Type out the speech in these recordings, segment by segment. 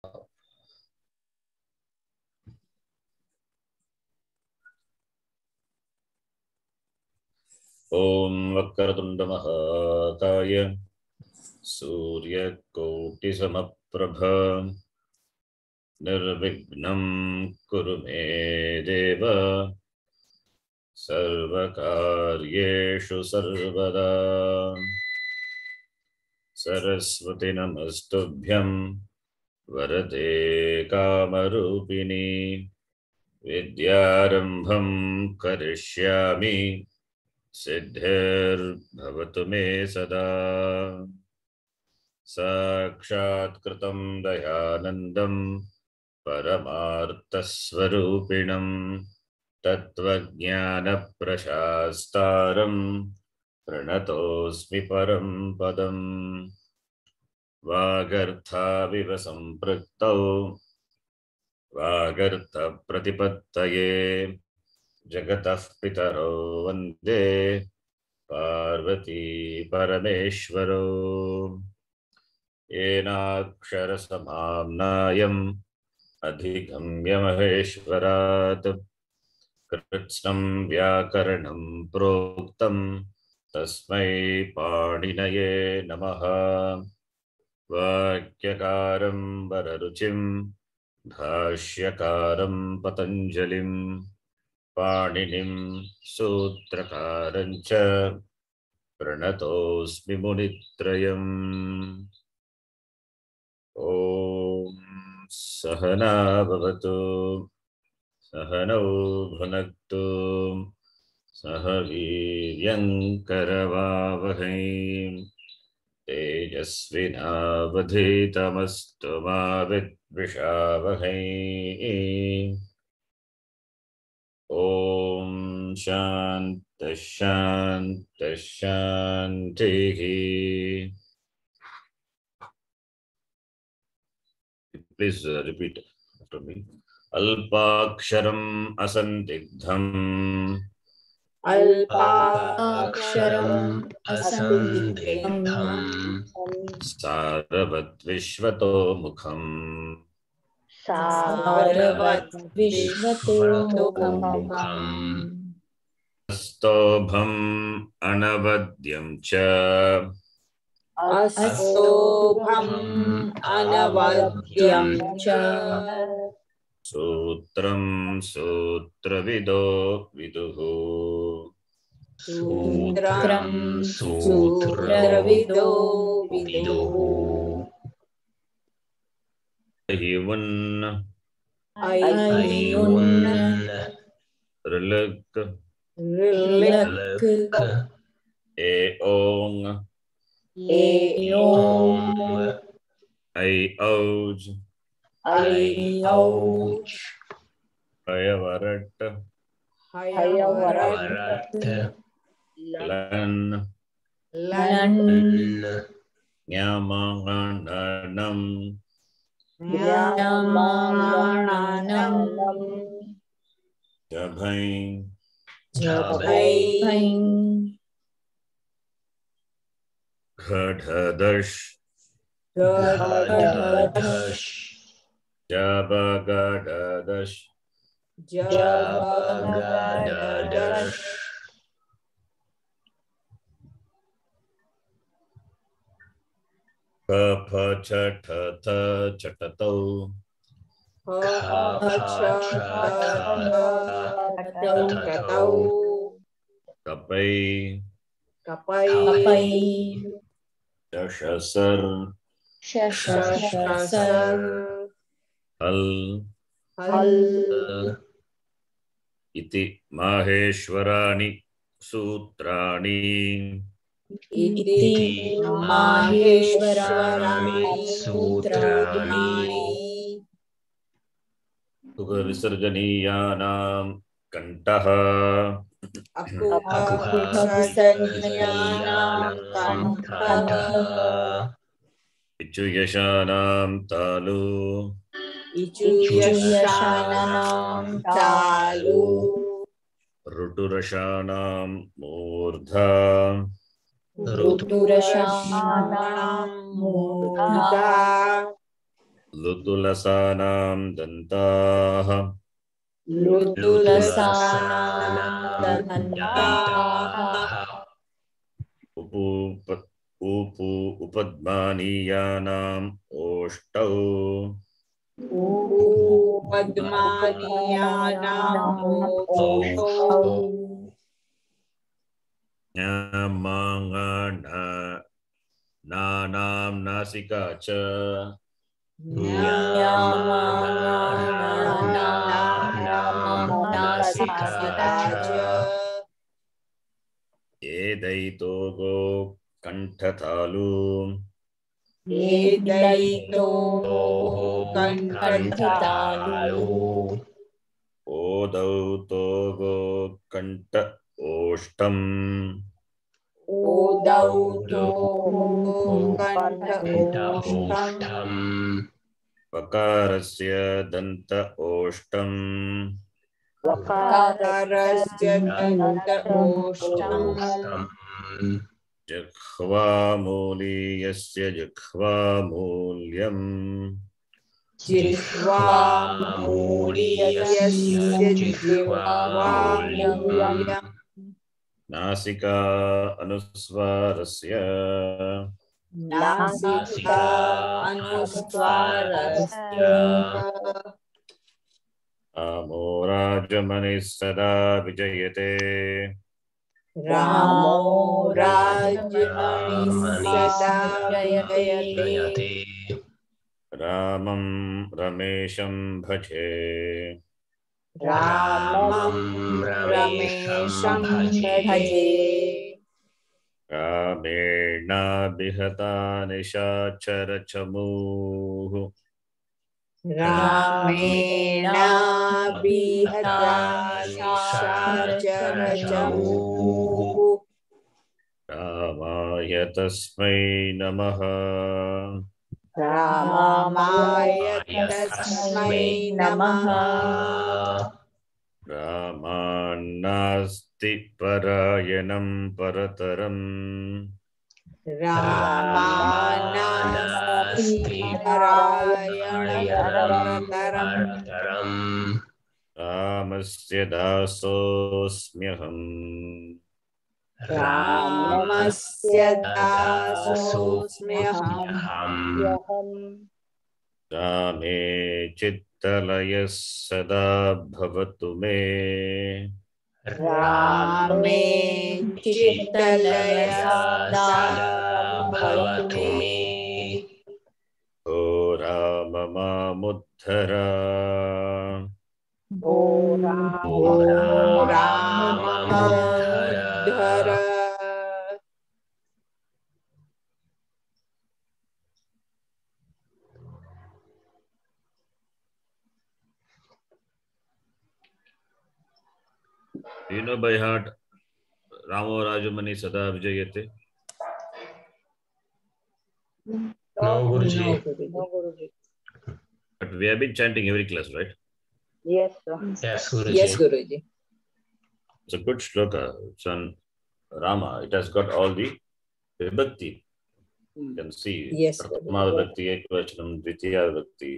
ओम वक्रतुंड महाकाय सूर्यकोटिसमप्रभ निर्विघ्नं कुरु मे देव सर्वकार्येषु सर्वदा। सरस्वती नमस्तुभ्यं वरदे कामरूपिणी विद्यारंभं करिष्यामि सिद्धिर्भवतु मे सदा। साक्षात्कृतं दयानन्दं परमार्थस्वरूपिणं तत्त्वज्ञानप्रशास्तारं प्रणतोऽस्मि परं पदम्। वागर्थाविव सम्पृक्तौ वागर्थप्रतिपत्तये जगतः पितरो वन्दे पार्वती परमेश्वरो। येनाक्षरसमाम्नायम् अधिगम्य महेश्वरात् कृत्स्नं व्याकरणं प्रोक्तं तस्मै पाणिनये नमः। वाक्यकारं वररुचिं भाष्यकारं पतञ्जलिं पाणिनिं सूत्रकारं च प्रणतोऽस्मि मुनित्रयम्। ॐ सहना भवतु सहनौ भुनक्तु सह वीर्यङ्करवावहै तेजस्विनावधीतमस्तु मा विद्विषावहै। ॐ शान्तिः शान्तिः शान्तिः। Please repeat after me. अल्पाक्षरम् असन्दिग्धम् अल्पाक्षरम् असन्दिग्धम् सारवद्विश्वतोमुखम् सारवद्विश्वतोमुखम् स्तोभम् अनवद्यं च अस्तोभम् अनवद्यं च सूत्रं सूत्रविदो विदुः सूत्रं सूत्रविदो विदुः अहिवन् अयुन् ऋलक् ऋलक् एओङ् एओङ् ऐऔज् ऐऔज् हयवरट् हयवरट् लन् लन् ञमाणनं ञमाणनं जभै झभैं घढदश् घढधश् जबगडदश् जबगडदश् कफछठथ चटतौ कफछठथतौ कपै कपै दशसर् शशसर् हल् हल् इति माहेश्वराणि सूत्राणि इति माहेश्वराणि सूत्राणि कुहविसर्जनीयानां कण्ठः अकुहविसर्जनीयानां कण्ठः इचुयशानां तालु इचुयशानां तालु ऋटुरशानां मूर्धा ऋटुरशानां मूर्धा लुतुलसानां दन्ताः लुतुलसानां दन्ताः उपद्मानीयानाम् ओष्टौ पद्मानीयानाम् ओष्ठौ नानां नासिका च नासिका च एदैतो गो कंठतालु एदैतो कंठतालु ओदौ तोगो कंठ ओष्टम् ओदौ तो कंठ ओष्ठम् वकारस्य दन्त ओष्टम् वकारस्य दन्त ओष्ठम् जिह्वामूलीयस्य जिह्वामूल्यम् जिह्वामूलीयस्य जिह्वामूल्यम् नासिका अनुस्वारस्य नासिका अनुस्वारस्य रामो राजमनिः सदा विजयते रामो राजमणिः सदा विजयते रामं रमेशं भजे रामं रमेशं भजे रामेणाभिहता निशाचरचमूः रामेणाभिहता निशाचरचमूः रामाय तस्मै नमः रामाय तस्मै नमः रामान्नास्ति परायणं परतरम् रामानास्ति परायणं रामस्य दासोऽस्म्यहम् रामस्य दासोऽस्म्यहम् रामे चित्तलयः सदा भवतु मे रामे चित्तलयः सदा भवतु मे ओ राम मामुद्धर ओ Ram मामुद्धर Do you know by heart Ramo Rajamani Sada Vijayate? No, Guruji. No, Guruji. But we have been chanting every class, right? Yes, sir. Yes, Guruji. Yes, Guruji. It's a good shloka. It's on Rama. It has got all the vibhakti. You can see. Yes, Prathama vibhakti, ekvachanam, dvitiya vibhakti.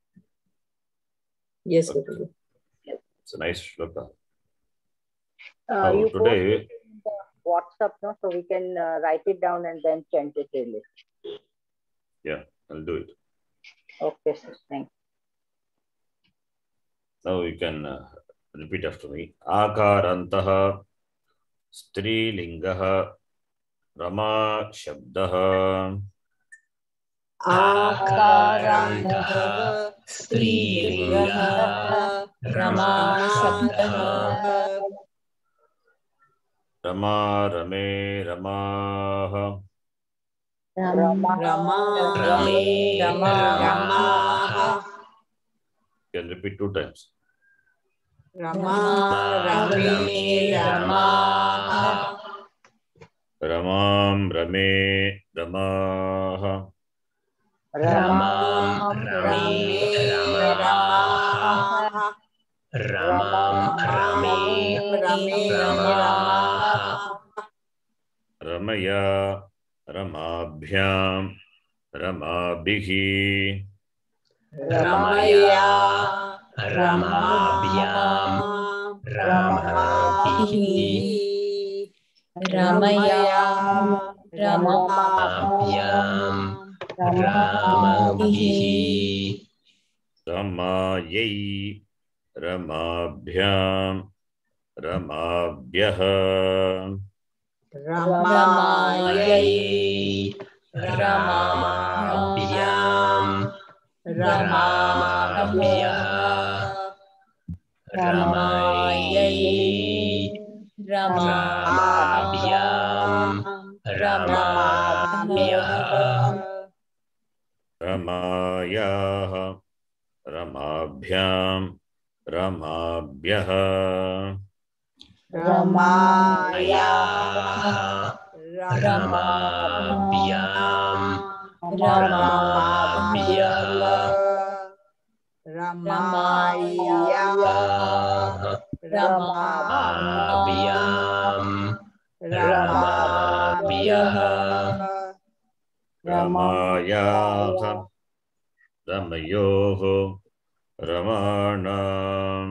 Yes, Guruji. It's a nice shloka. You today, post it in the WhatsApp, no? So we can write it down and then chant it daily. yeah, I'll do it. Okay, sir. Thanks. Now you can repeat after me. Akarantaha Strilingaha Rama Shabdaha. Akarantaha Strilingaha Rama Shabdaha Rama Rame Ramaha. Rama Rame Ramaha. You can repeat 2 times. Rama Rame Ramaha. Ramam Rame Ramaha. Rama Rame Ramaha. Ramam Rame Ramaha. Ramaya Ramabhyam Ramabhihi. रमया रमाभ्यां रमाभिः रमया रमाभ्यां रमाभिः रमायै रमाभ्यां रमाभ्यः रमायै रमाभ्यां रमाभ्यः रमायै रमाभ्यां रमाभ्यः रमायाः रमाभ्यां रमाभ्यः रमायाः रमाभ्यां रमाभ्यः रमायाः रमाभ्यां रमाभ्यः रमायाः रमयोः रमाणां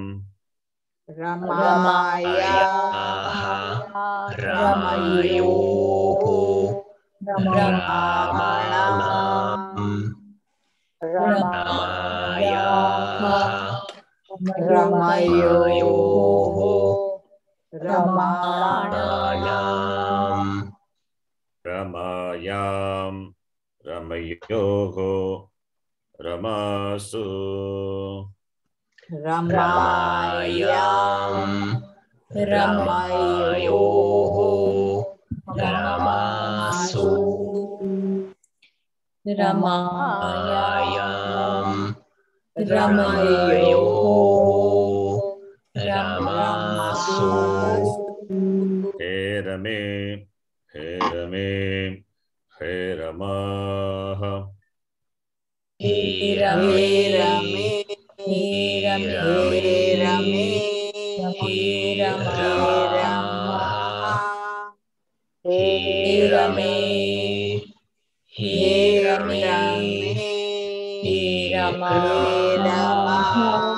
रमायाः रमयोः रमाणां रमायाः रमयोः रमाणां रमायां रमयोः रमासु रमायां रमयोः रमासु रमायां रमयोः रमासु हे रमे हे रमे हे रमाः हे रमे हे रमे हे रमाः हे रमे हे रमे हे रमाः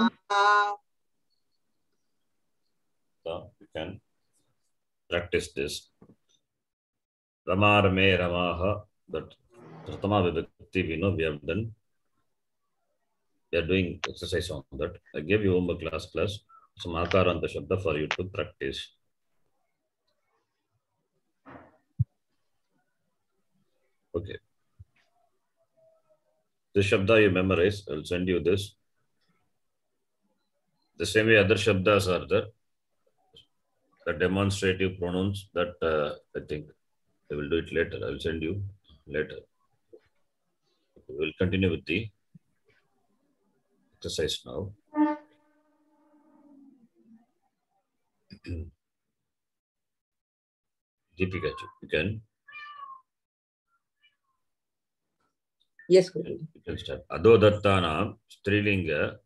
So you can practice this. Rama Rame Ramaha, that Pratama Vibhakti we know we have done. We are doing exercise on that. I gave you homework class, some Akaranta Shabda for you to practice. Okay. This Shabda you memorize. I will send you this. The same way other Shabdas are there. The demonstrative pronouns that I think I will do it later. I will send you later. We will continue with the exercise now. Deepika, you can. Yes, Guru. You can start. Adodattanam strilinga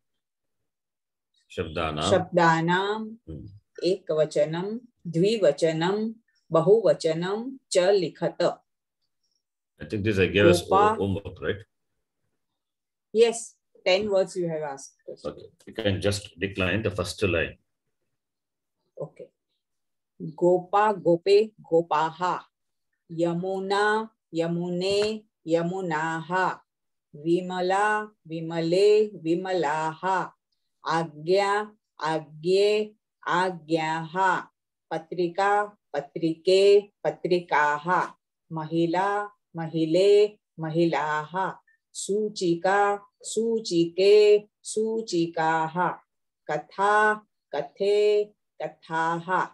शब्दानां एकवचनं द्विवचनं बहुवचनं च लिखत. I think this I gave us homework, right? Yes, 10 words you have asked us. Okay. You can just decline the first line. Okay. Gopa, gope, gopaha. Yamuna, yamune, yamunaha. Vimala, vimale, vimalaha. Agya, agye, agyaha. Patrika, patrike, patrikaha. Mahila, mahile, mahilaha. Suchika, suchike, suchikaha. Katha, kathe, kathaha.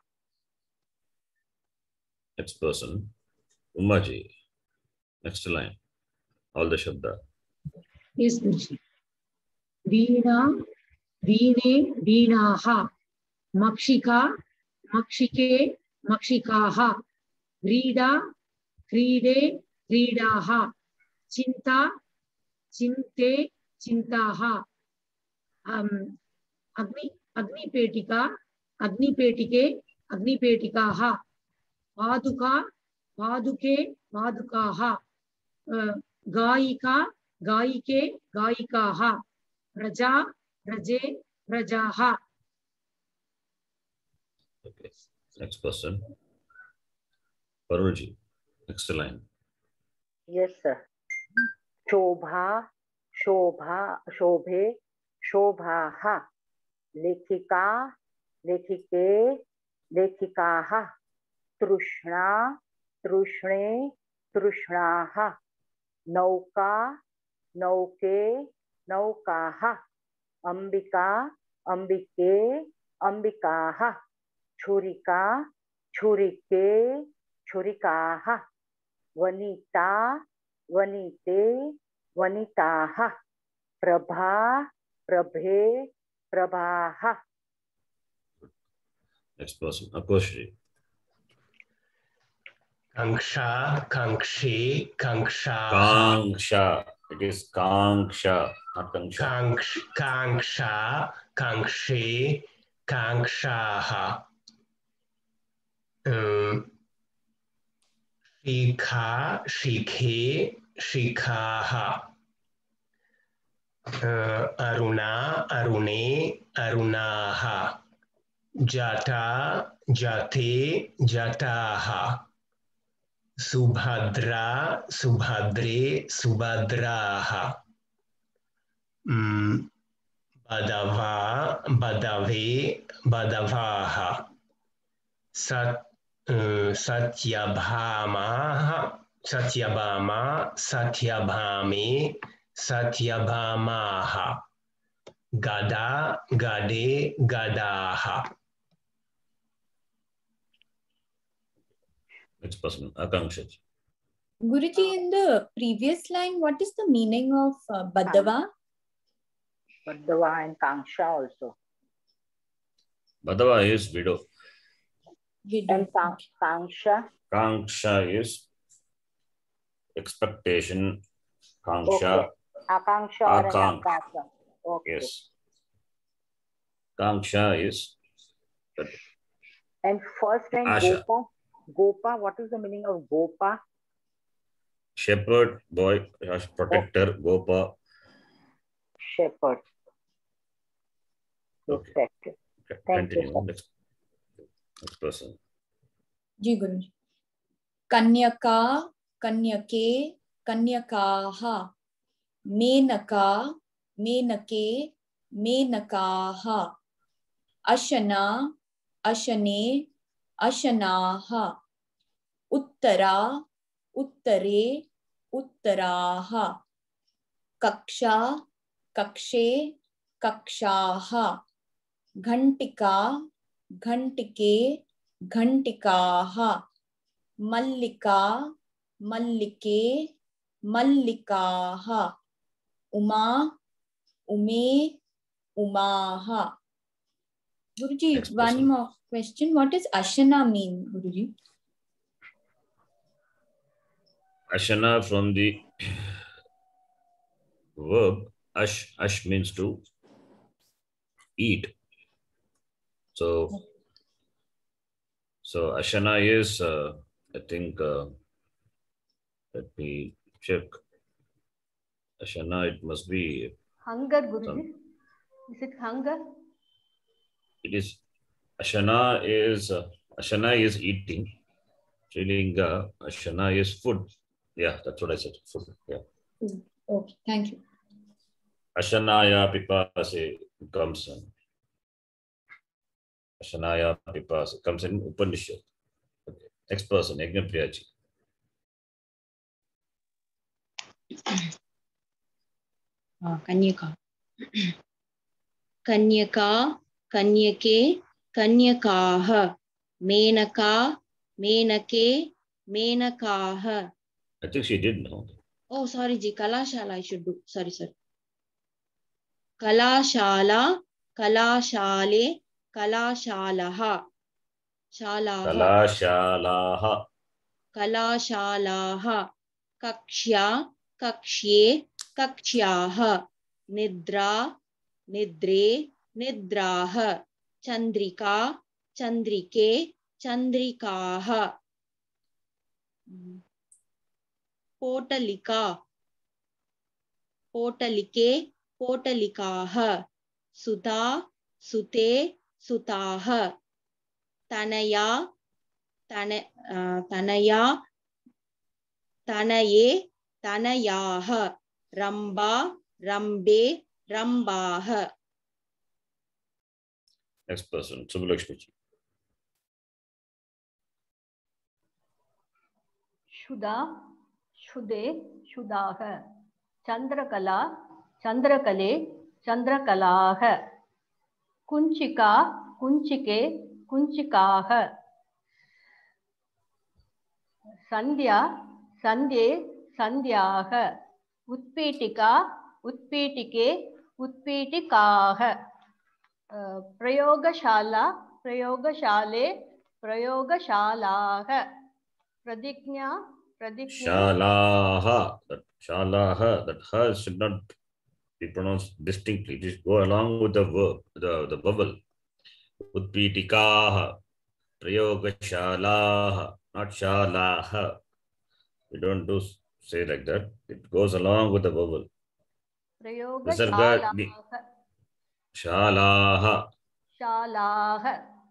Next person. Umaji. Next line. All the Shabda. Yes, Guruji. Veena, veene, veenaha. Makshika, makshike, makshikaha. Krida, kride, kridaha. Chinta, chinte, chintaha. Agni petika, agni petike, agni petikaha. Paduka, paduke, padukaha. Gaika, gaike, gaikaha. प्रजा प्रजे प्रजाः. Okay. Next person. Parulji. Next line. Yes, sir. शोभा शोभा शोभे शोभाः. लेखिका लेखिके लेखिकाः. तृष्णा तृष्णे तृष्णाः. नौका नौके नौकाः. अंबिका अंबिके अंबिकाः. छुरिका छुरिके छुरिकाः. Vanita वनिते वनिताः. Prabha प्रभे प्रभाः. Next person. Akoshri. Kanksha, Kankshi, Kankshaha. Kanksha. It is Kanksha, not Kanksha. Kanksha, Kankshi, Kankshaha. Shikha, Shikhe, Shikhaha. Aruna, Arune, Arunaha. Jata, Jate, Jataha. Subhadra, Subhadre, Subhadraha. Badava, Badave, Badavaha. Satyabhama, Satyabhama, Satyabhame, Satyabhamaha. Gada, Gade, Gadaha. Next person. Akanksha. Guruji, in the previous line, what is the meaning of Badava? Badava and Kanksha also. Badava is widow. And Kanksha. Kanksha is expectation. Kanksha. Okay. Akanksha or Akanksha. Akansha. Okay. Yes. Kanksha is that. And first line Asha. Gopa. Gopa, what is the meaning of Gopa? Shepherd, boy, protector, Okay. Gopa. Shepherd. Okay. Protector. Okay. Thank you, Continue. sir. Next person. Ji Guruji. Kanyaka, Kanyake, Kanyakaha. Menaka, Menake, Menakaha. Ashana, Ashane, Ashanaha. Uttara, Uttare, Uttaraha. Kaksha, Kakshe, Kakshaha. Ghantika, Ghantike, Ghantikaha. Mallika, Mallike, Mallikaha. Uma, Ume, Umaha. Guruji, Next one person. more question. What does Ashana mean, Guruji? Ashana from the verb ash. Ash means to eat. So Ashana is, I think, let me check. Ashana, it must be. Hunger, Guruji. Is it hunger? It is Ashana is eating. Trilinga, Ashana is food. Yeah, that's what I said. Food. Yeah. Okay, thank you. Ashanaya Pipase comes in. Ashanaya Pipase comes in Upanishad. Okay. Next person, Yajnapriyaji. Kanyaka. Kanyaka, Kanyake, Kanyakaha. Menaka, Menake, Menakaha. I think she did know. Oh, sorry, Ji. Kalashala I should do. Sorry. Kalashala, Kalashale, Kalashalaha. Kalashalaha. Kalashalaha. Kakshya, Kakshye, Kakshyaha. Nidra, Nidre, Nidraha. Chandrika, Chandrike, Chandrikaha. Potalika, Potalike, पोटलिकाः सुता सुते सुताः Tanaya Tanaya तनये तनयाः Rumba रम्बे रम्बाः. Next person, Subbalakshmi ji. क्षुदा क्षुदे क्षुदाः Chandrakala चंद्रकले चंद्रकलाः कुंचिका कुंचिके कुंचिकाः संध्या संध्ये संध्याः उत्पीठिका उत्पीठिके उत्पीठिकाः प्रयोगशाला प्रयोगशाले प्रयोगशालाः प्रतिज्ञा प्रतिज्ञा Shalaha. That ha should not be pronounced distinctly. Just go along with the verb, the vowel. Utpitikaha. Prayogashalaha. Not shalaha. We don't do say like that. It goes along with the vowel. प्रयोगशालाः Shalaha. शालाः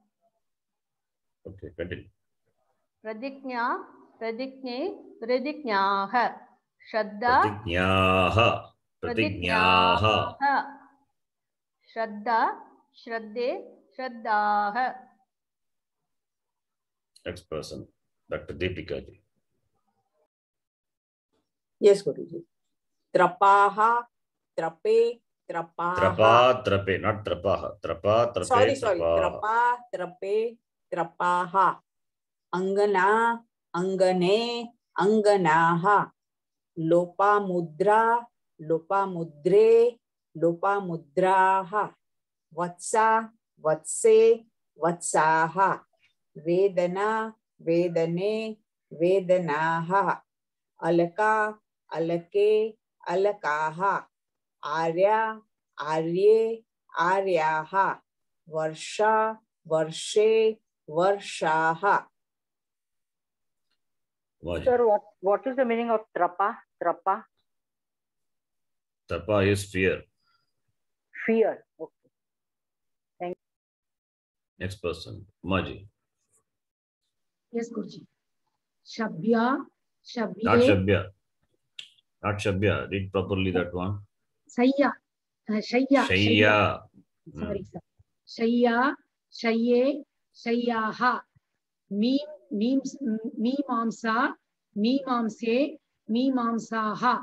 Okay, continue. प्रतिज्ञा प्रतिज्ञे प्रतिज्ञाः श्रद्धा Pratignaha. Pratignaha. श्रद्धा श्रद्धे श्रद्धाः. Next person, Dr. Deepika ji. Yes, Guruji. Trapaha, trape, trapaha. Trapa, trape, not trapaha. Trapa, trape, Sorry. trapaha. Trapa, trape, trapaha. Angana, angane, anganaha. Lopa mudra, lopa mudre, lopa mudraha. Vatsa, vatse, vatsaha. Vedana, vedane, vedanaha. Alaka, alake, alakaha. Arya, arye, aryaha. Varsha, varshe, varshaha. Vaji. Sir, what is the meaning of trapa? Trapa? Trapa is fear. Fear. Okay. Next person, Maji. Yes, Guruji. Shabya, Not Shabye, Shabya. Not Shabya. Read properly that one. Sayya, Shayya, Shayya. Sorry, sir. Shayya, Shayye, Shayyaha. Mimamsa, Mimamse, Mimamsaha.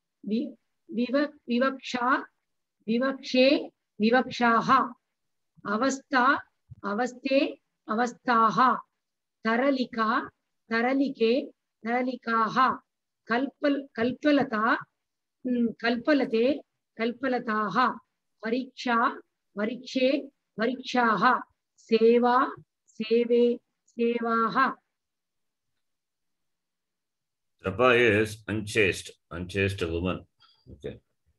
Vivaksha, Vivakshe, Vivakshaha. Avastha, Avaste, Avastaha. Taralika, Taralike, Taralikaha. Kalpalata, Kalpalate, Kalpalataha. Pariksha, Varikshe, Varikshaha. Seva, Seve, Sevaha. Trapa is unchaste. Unchaste woman. Okay.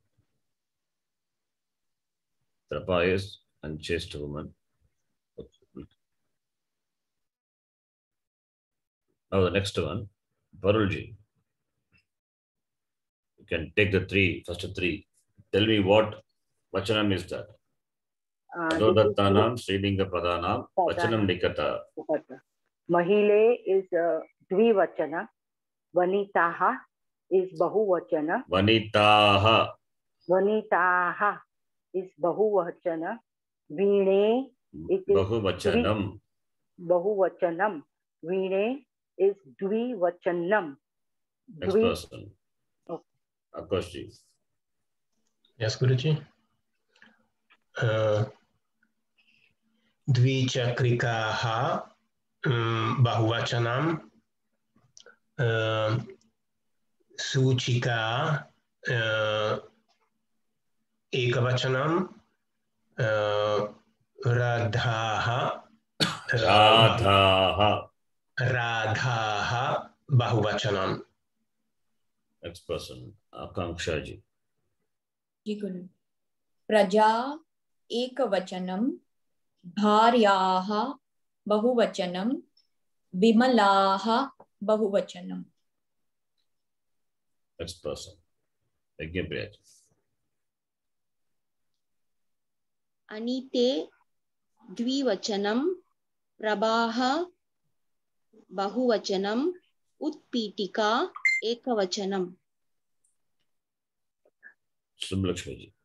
Trapa is unchaste woman. Okay. Now the next one, Parulji. You can take the first three. Tell me what Vachanam is that? Adodattanam, Srilinga Pradanam, Vachanam Nikata. Mahile is Dvivachana. Vanitaha is Bahuvachana. Vanitaha. Vanitaha is Bahuvachana. Veene it is Bahuvachanam. Bahuvachanam. Veene is Dvivachanam. Next person. Okay. Akoshji. Yes, Guruji. Dvichakrikaha Bahuvachanam. Suchika Ekavachanam. Radhaha. Radhaha Bahuvachanam. Next person, Akanksha ji. Praja ekavachanam, bharyaha bahuvachanam, vimalaha bahuvachanam. Next person, Yajnapriya ji. अनिते द्विवचनम, प्रभाः बहुवचनम, उत्पीठिका एकवचनम. Subbalakshmi ji.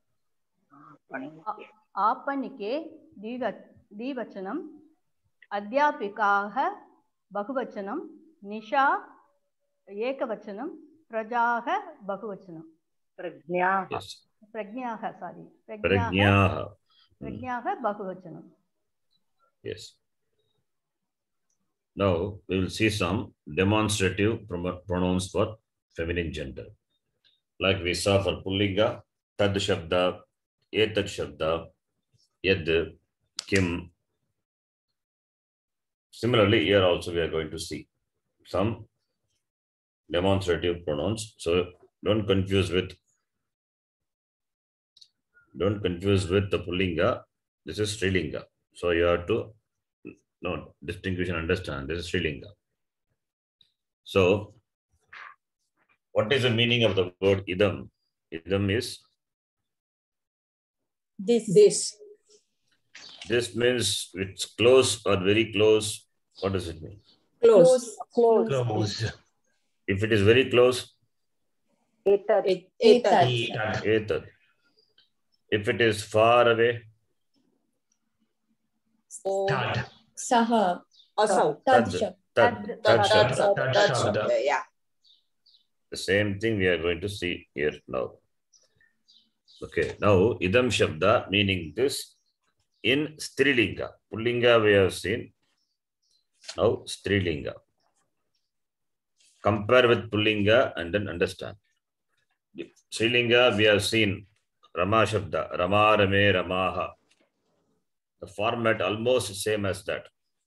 आपणिके द्विवचनम्, अध्यापिकाः बहुवचनं, निशा एकवचनं, प्रजाः बहुवचनं. प्रज्ञाः. Yes. प्रज्ञाः सारी Prajnaah. प्रज्ञाः बहुवचनं. Yes. Now we will see some demonstrative pronouns for feminine gender. Like we saw for Pullinga, tad shabda, etat shabda, yad, kim. Similarly, here also we are going to see some demonstrative pronouns. So don't confuse with the Pullinga. This is Strilinga. So you have to distinguish and understand. This is Strilinga. So what is the meaning of the word idam? Idam is This. this means it's close or very close. What does it mean? Close. Close. If it is very close, एतत्. Etat. Etad. etad. If it is far away, Tad. Saha. Also. Tad tad, shab. tad, tad shabda. Tad shabda. Yeah. The same thing we are going to see here now. Okay, now idam shabda meaning this in Strilinga. Pullinga we have seen. Now Strilinga. Compare with Pullinga and then understand. Strilinga we have seen Rama shabda, Rama, Rame, Ramaha. The format almost same as that.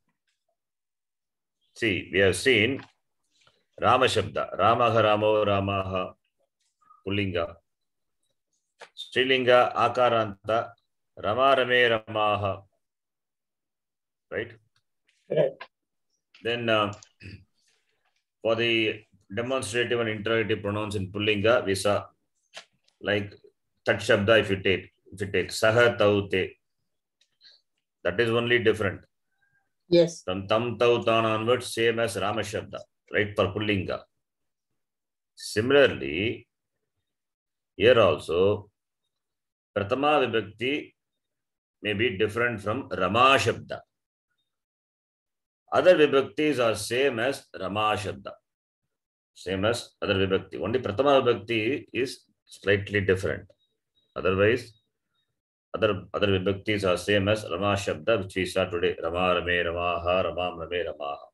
See, we have seen Rama shabda, Ramaha, Ramo, Ramaha, Pullinga. Strilinga Akaranta, Rama, Rame, Ramaha. Right? Right. Then for the demonstrative and interrogative pronouns in Pullinga, we saw like Tat Shabda if you take Saha, Tau, Te. That is only different. Yes. From Tam, Tau, Tan onwards, same as Rama Shabda, right, for Pullinga. Similarly, here also, Pratama Vibhakti may be different from Rama Shabda. Other Vibhaktis are same as Rama Shabda. Same as other Vibhakti. Only Pratama Vibhakti is slightly different. Otherwise, other Vibhaktis are same as Rama Shabda, which we saw today. Rama, Rame, Ramaha, Ramam, Rame, Ramaha.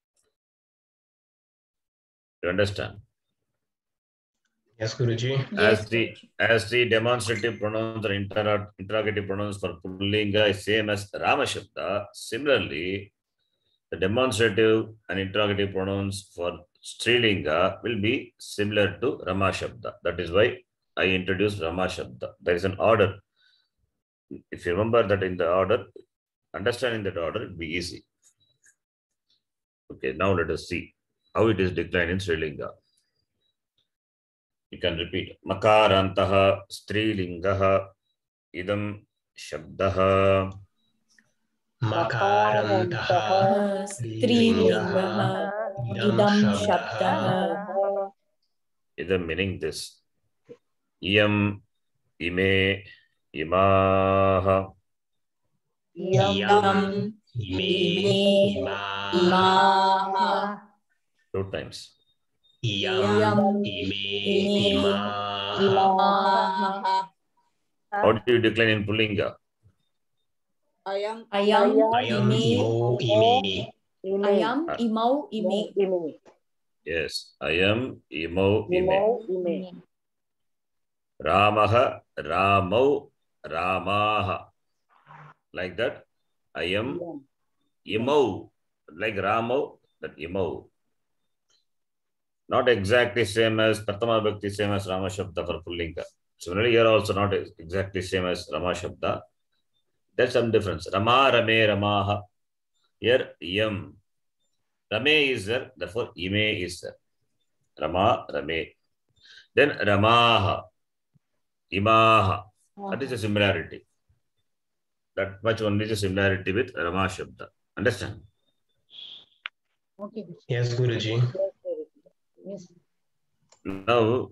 You understand? Yes, Guruji. As the demonstrative pronouns or interrogative pronouns for Pullinga is same as Rama Shabda, similarly, the demonstrative and interrogative pronouns for Strilinga will be similar to Rama Shabda. That is why I introduced Rama Shabda. There is an order. If you remember that in the order, understanding that order will be easy. Okay, now let us see how it is declined in Strilinga. You can repeat. Makarantaha Strilingaha idam shabdaha. Makarantaha Strilingaha. Idam shabdaha. Idam meaning this. Iyam, ime, imaha. Yam, ime, Imaha. 2 times. Yam, ime, imaha. How do you decline in Pullinga? Ayam. Ayam, imo, ime. Ayam, imau, ime. Yes. Ayam, imau, ime. ime. Ramaha, ramau, ramaha. Like that. Ayam, imau. Like ramau, that imau. Not exactly same as Pratama Bhakti, same as Rama Shabda for Pullinga. Similarly, here also not exactly same as Rama Shabda. There's some difference. Rama, Rame, Ramaha. Here, Yam. Rame is there, therefore Ime is there. Rama, Rame. Then Ramaha, Imaha. That is a similarity. that much only the similarity with Rama Shabda. Understand? Okay, Guruji. Yes, Guruji. Yes. Now,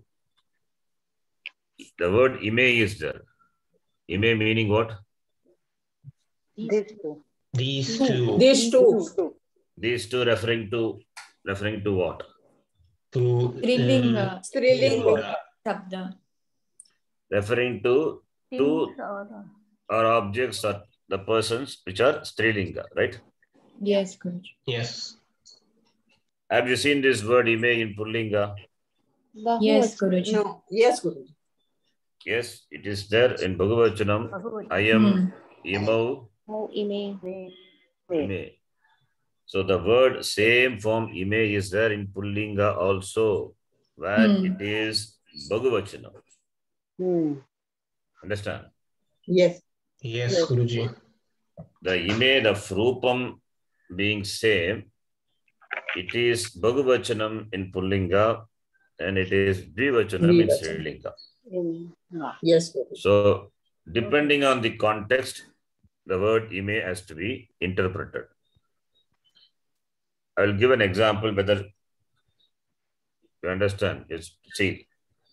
the word ime is there. Ime meaning what? These two. These two. These two. These two referring to what? To Strilinga Strilinga. Shabda. Referring to two Things or or objects or the persons which are Strilinga, right? Yes, Guruji. yes. Have you seen this word ime in Pullinga? Yes, Guruji. No. Yes, Guruji. Yes, it is there in Bhagavachanam. Bahuvachanam. I am imau Ime. ime. So the word same form ime is there in Pullinga also, where it is Bhagavachanam. Understand? Yes. Yes, Guruji. The ime, the frupam being same, it is Bhagavachanam in Pullinga and it is Dvivachanam in Strilinga. Yes, Guruji. So depending on the context, the word ime has to be interpreted. I will give an example whether you understand. See.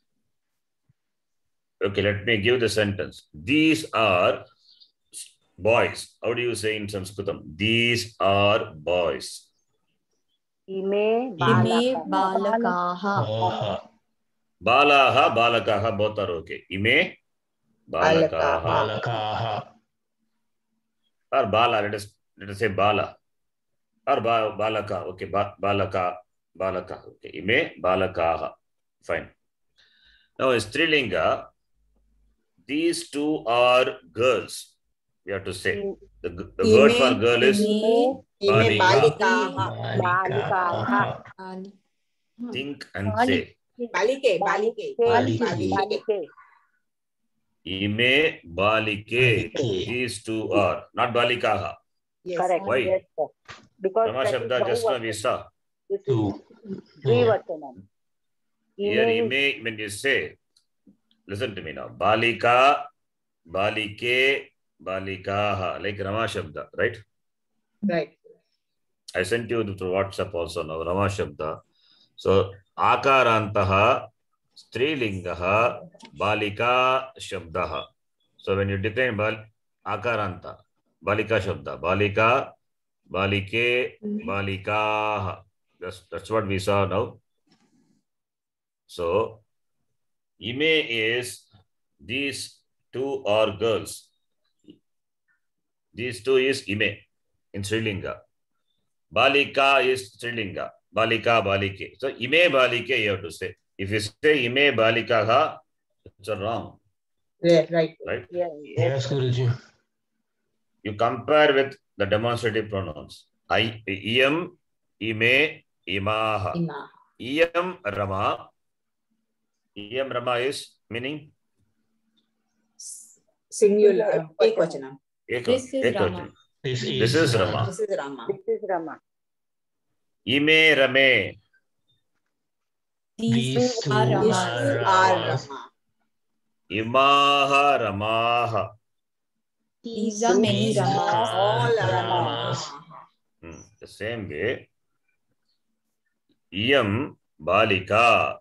Okay, let me give the sentence. These are boys. How do you say in Sanskritam? These are boys. Ime Balakaha. Aha. Balaha, balakaha, both are okay. Ime, balakaha. Balakaha. Or bala, let us say bala. Or balaka, okay, balaka, okay. Ime, balakaha. Fine. Now, in Strilinga, these two are girls. We have to say. The word for girl is Ime balika. Balikaha. Think and say. Balike. Ime balike. These two are not balikaha. Yes. Correct. Why? Yes, sir. Because Rama that is Shabda just now we Bahuvachanam. saw. This is Two. Dvivachanam. Here Ime ime, when you say, listen to me now. Balika, balike, balikaha. Like Rama Shabda, right? Right. I sent you through WhatsApp also now, Rama Shabda. So, akarantaha, strilingaha, balika shabdaha. So, when you decline akaranta, balika shabda, balika, balike, balikaha. That's what we saw now. So, ime is these two are girls. These two is ime in Strilinga. Balika is Strilinga. Balika, balike. So, ime balike you have to say. If you say ime balikaha, it's wrong. Yeah, right. Right? Yes, Guruji. You compare with the demonstrative pronouns. Iyam, ime, imaha. Iyam Rama. Iyam Rama is meaning? Singular. Ekvachanam. This is Rama. This This is Rama. This is Rama. This is Rama. Ime Rame. These two are These Ramas. two are Rama. Imaha Ramaha. These are many Ramas. All are Ramas. Rama. The same way. Iyam Balika.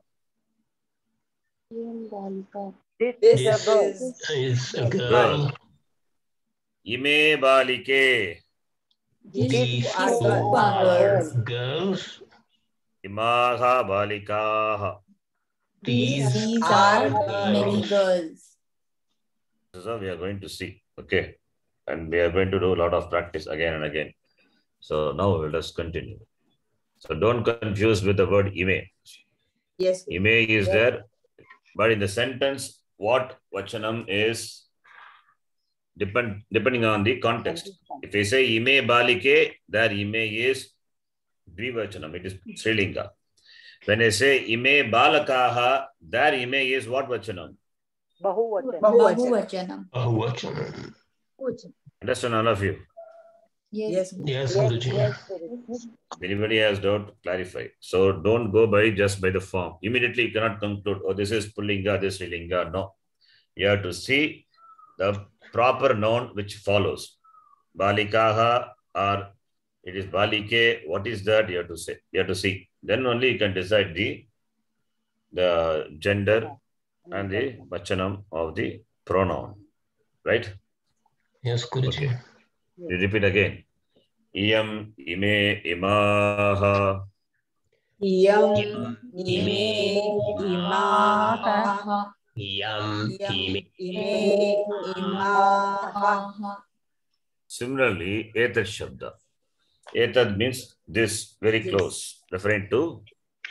This This is a girl. is a Girl. girl. Ime Balike. These two are two girls. are girls. Imaha Balikaha. These are are many girls. This is how we are going to see. Okay. And we are going to do a lot of practice again and again. So now we'll just continue. So don't confuse with the word ime. Yes. Ime is there, but in the sentence, what vachanam is depending on the context. If I say ime balike, there ime is dvivachanam, it is Strilinga. When I say ime balakaha, there ime is what vachanam? Bahuvachanam. Bahuvachanam. Bahuvachanam. Understand all of you? Yes. Yes, Yes, Guruji. yes, Guruji. If anybody has doubt, clarify. So don't go by just by the form. Immediately you cannot conclude, oh, this is Pullinga, this is Strilinga. No. You have to see the proper noun which follows. Balikaha or it is balike. What is that? You have to say. You have to see. Then only you can decide the gender and the vachanam of the pronoun. Right? Yes, Guruji. Okay. You repeat again. Iyam, ime, imaha. Iyam, ime, imaha. Yam, ime. Ime, imaha. Similarly, etad shabda. Etad means this, very close, referring to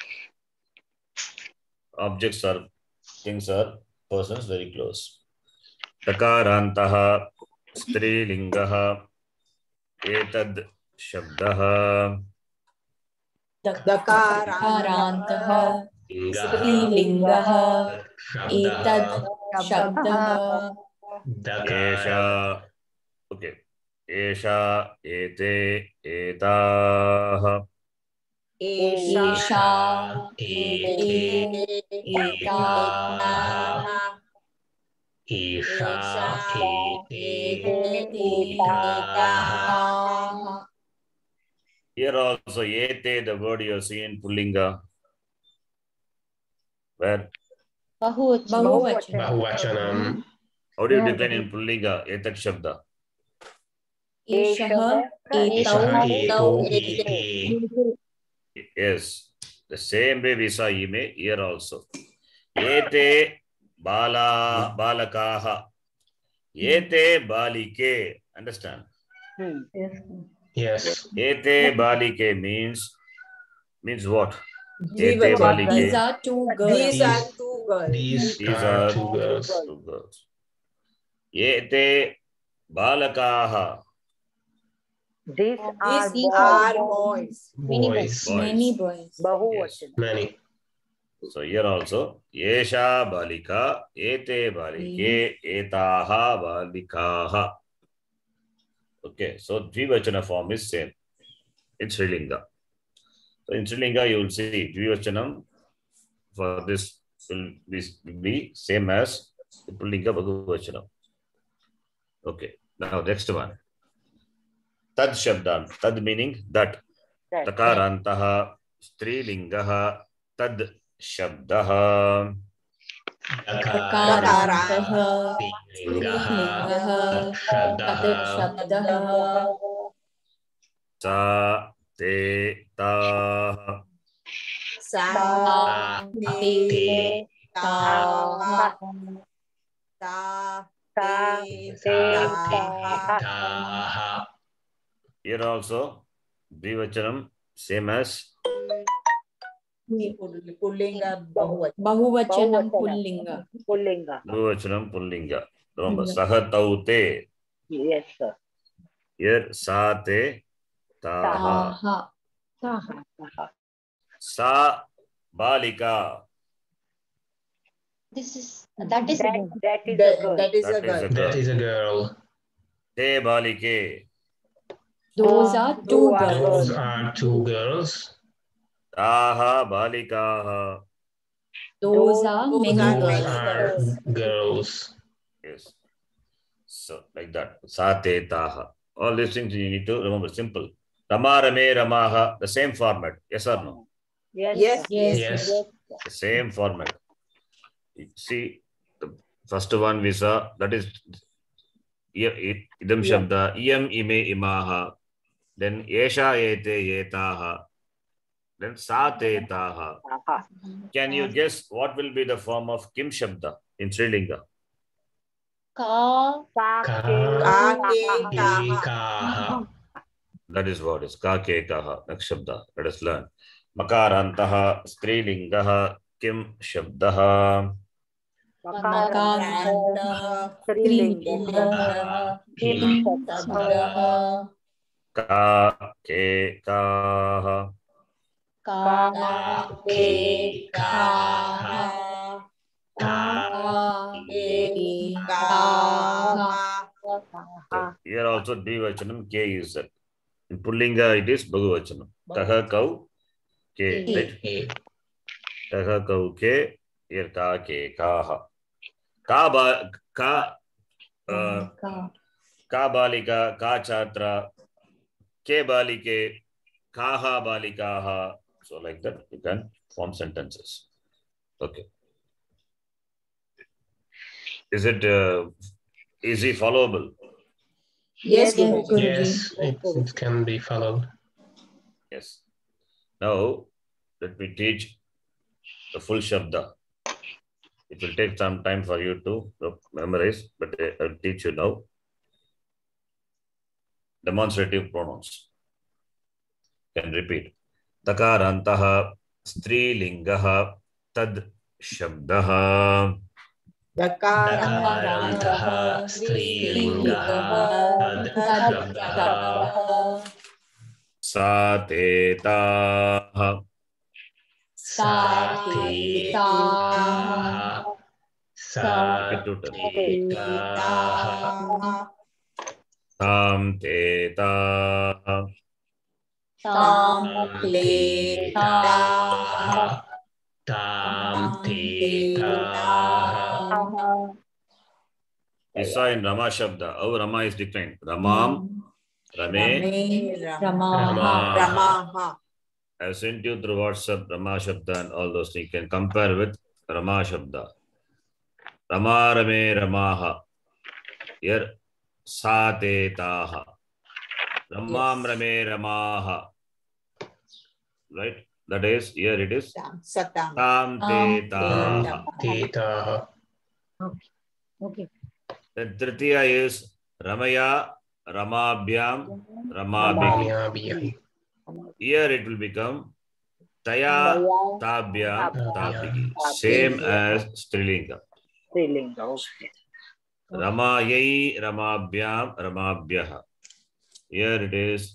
objects or things or persons very close. Takarantaha, strilingaha, etad shabdaha. Dakarantaha, Strilingaha, Etad Shabdaha, Esha, okay. Esha, ete, etaha. Esha, Ete, Etaha, Isha, Etaha. Here also, ete, the word you are seeing in Pullinga. Where? Bahuvachanam. Bahuvachanam. How do you decline in Pullinga? Etat shabda. Eshaha, Isha, Etau, ete. Yes. The same way we saw ime here also. Ete balakaha. Ete balike. Understand? Yes. Ete balike means what? These Ete balike. These are two girls. These are two girls. These These are are two girls. two girls. Ete balakaha. These are These boys. are boys. Boys. Many boys. Bahuvachanam. Many. So here also, Yesha balika, ete balike, etaha balikaha. Okay, so Dvivachana form is same. It's Srilinga. So in Srilinga, you will see Dvivachanam for this will be same as the Pullinga Bhagavachanam. Okay, now next one. Tad Shabdan. Tad meaning that. Takarantaha, Strilingaha, Tad Shabdaha. Takarantaha, Strilingaha, Tad Shabdaha, Sa, te, ta. Sa, Te, ta, ta, Taha. Here also, Dvivachanam, same as Pullinga, Bahuvachanam. Bahuvachanam Pullinga. Pullinga. Dvivachanam Pullinga. Remember, Saha taute. Yes, sir. Here, sa, te, taha. Taha. Taha. Sa, balika. That is That is a girl. That is a girl. That is a girl. Te balike. Those are two girls. Those are two girls. Taha balikaha. Those are many Those girls. are girls. Yes. So, like that. Sa, te, taha. All these things you need to remember. Simple. Rama, rame, ramaha. The same format. Yes or no? Yes, Yes. The same format. See, the first one we saw, that is idam shabda, iyam, ime, imaha. Then esha, ete, yetaha. Then sa, te, taha. Can you guess what will be the form of kim shabda in Srilinga? Ka. Kaha. That is what is ka, ke, kaha. Next shabda. Let us learn. Makarantaha, strilingaha, kim shabdaha. Makaranta, Strilingaha, Kim Shabdaha, Ka, ke, kaha. Ka. Ke, Kaha, Ka, Ke, Kaha. So here also Dvivachanam ke is that. In Pullinga it is Bhagavachanam. Kaha, kau, ke. Right? Kaha, kau, ke. Here ka, ke, kaha. Ka, का बालिका, का छात्रा, के balike, kaha balikaha. So like that you can form sentences. Okay. Is it easy followable? Yes, Yes, Guruji. Yes, it can be followed. Yes. Now let me teach the full shabda. It will take some time for you to memorize, but I'll teach you now. Demonstrative pronouns. Can repeat. Takarantaha strilingaha tad shabdaha. Dakarantaha strilingaha tad shabdaha. Satetaha. Satetaha. Satetaha. Tamtetaha. Tamtetaha. Tamtetaha. We saw in Rama Shabda, how Rama is declined. Ramam, Rame, Ramaha. I have sent you through WhatsApp Rama Shabda and all those things. You can compare with Rama Shabda. Rama, Rame, Ramaha. Here, Satetaha. Ramam, Rame, Ramaha. Right? That is, here it is. Satam. Tamtetaha. Tamtetaha. Okay. Then Tritiya is Ramaya, Ramabhyam, Ramabhi. Ramabhyam. Here it will become Taya, Tabhyam, Tabhi. Same as Strilinga. Ramayai, Ramabhyam, Ramabhyaha. Here it is